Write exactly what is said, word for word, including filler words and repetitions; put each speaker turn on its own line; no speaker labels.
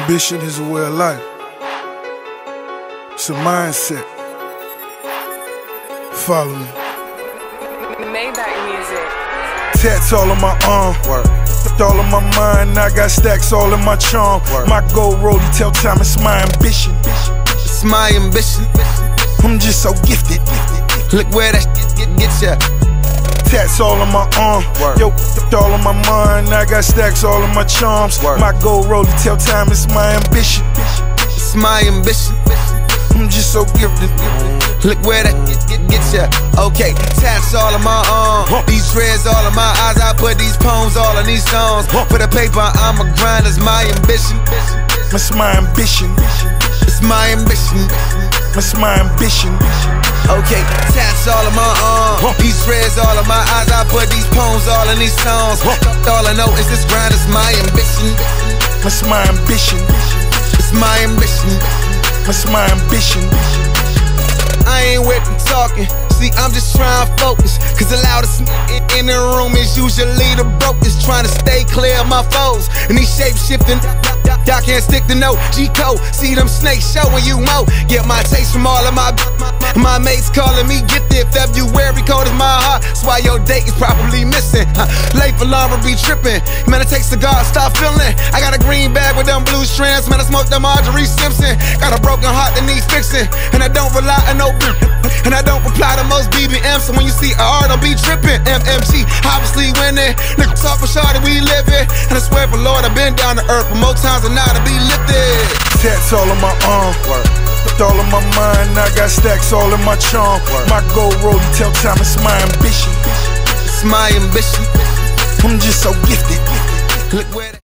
Ambition is a way of life. It's a mindset. Follow me.
Maybach music.
Tats all on my arm.
Work.
All on my mind. I got stacks all in my charm.
Work.
My gold rollie tell time it's my ambition.
It's my ambition.
I'm just so gifted.
Look where that shit get, get ya.
Tats all on my arm.
Work.
Yo, all on my mind. I got stacks all in my charms.
Work.
My gold rollie tell time it's my ambition.
It's my ambition.
I'm just so gifted.
Look where that get, get, get ya. Okay, tats all in my arm. These dreads all in my eyes. I put these poems all in these songs. For the paper, I'm a grind. It's my ambition.
It's my ambition.
It's my ambition.
It's my ambition.
Okay, tats all in my arm. These dreads all in my eyes. I put these poems all in these songs. All I know is this grind is my ambition.
It's my ambition.
It's my ambition.
It's my ambition.
I ain't with them talking. See, I'm just trying to focus. Cause the loudest in, in the room is usually the brokest. Trying to stay clear of my foes. And these shape shifting. Y'all can't stick to no G-code. See them snakes showing you mo. Get my taste from all of my My mates calling me gifted. February cold is my heart. That's why your date is probably missing. Huh. Late for Laura be tripping. Man, it takes a God, stop feeling. I got a green bag with them blue strands. Man, I smoked them Marjorie Simpson. Got a broken heart that needs fixing. And I don't rely on no And I don't reply to most B B Ms. So when you see R, don't be tripping. M M G, obviously winning. Nigga talk for sure that we living. And I swear for Lord, I've been down to earth, but more times than not to be lifted.
Tats all on my arm.
Work.
All on my mind. I got stacks all in my charm.
Work.
My gold rollie tell time it's my ambition.
It's my ambition.
I'm just so gifted.
Look where